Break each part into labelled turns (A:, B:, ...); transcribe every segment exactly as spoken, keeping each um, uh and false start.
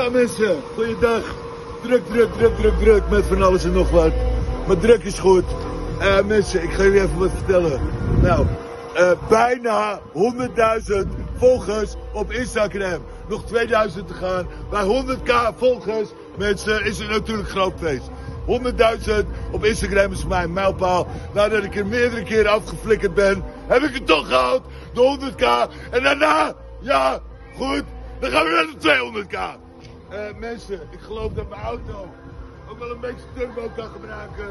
A: Ja mensen, goeiedag. Druk, druk, druk, druk, druk met van alles en nog wat. Maar druk is goed. Uh, mensen, ik ga jullie even wat vertellen. Nou, uh, bijna honderdduizend volgers op Instagram. Nog tweeduizend te gaan. Bij honderd k volgers, mensen, is het natuurlijk groot feest. honderdduizend op Instagram is voor mij een mijlpaal. Nadat ik er meerdere keren afgeflikkerd ben, heb ik het toch gehaald. De honderd k. En daarna, ja, goed, dan gaan we naar de tweehonderd k. Uh, mensen, ik geloof dat mijn auto ook wel een beetje turbo kan gebruiken.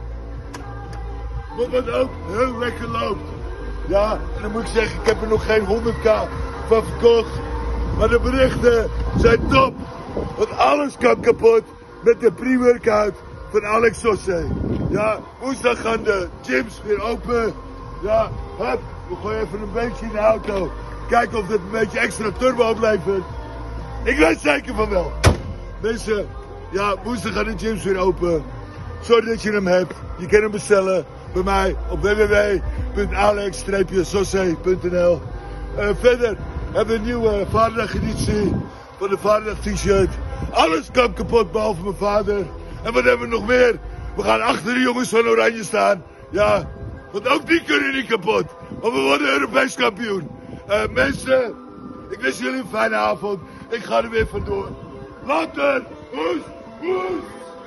A: Wat wat ook heel lekker loopt. Ja, en dan moet ik zeggen, ik heb er nog geen honderd k van verkocht. Maar de berichten zijn top. Want alles kan kapot met de pre-workout van Alex Sosse. Ja, woensdag gaan de gyms weer open. Ja, hup, we gooien even een beetje in de auto. Kijken of dit een beetje extra turbo oplevert. Ik weet zeker van wel. Mensen, ja, woensdag gaan de gyms weer open. Zorg dat je hem hebt. Je kan hem bestellen bij mij op w w w punt alex sosse punt n l. Uh, verder hebben we een nieuwe Vaderdag-editie van de Vaderdag t-shirt. Alles kan kapot behalve mijn vader. En wat hebben we nog meer? We gaan achter de jongens van Oranje staan. Ja, want ook die kunnen niet kapot. Want we worden Europees kampioen. Uh, mensen, ik wens jullie een fijne avond. Ik ga er weer vandoor. Later! Hoes! Hoes!